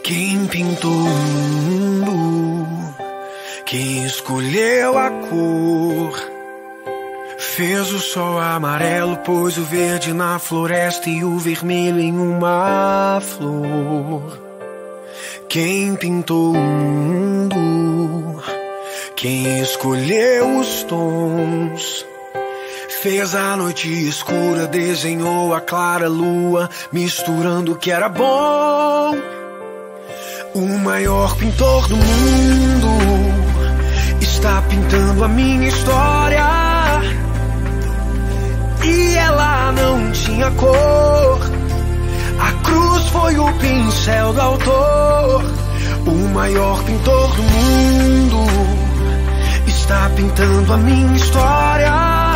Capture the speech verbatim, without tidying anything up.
Quem pintou o mundo, quem escolheu a cor, fez o sol amarelo, pôs o verde na floresta e o vermelho em uma flor. Quem pintou o mundo, quem escolheu os tons, fez a noite escura, desenhou a clara lua, misturando o que era bom. O maior pintor do mundo está pintando a minha história, e ela não tinha cor. A cruz foi o pincel do autor. O maior pintor do mundo está pintando a minha história,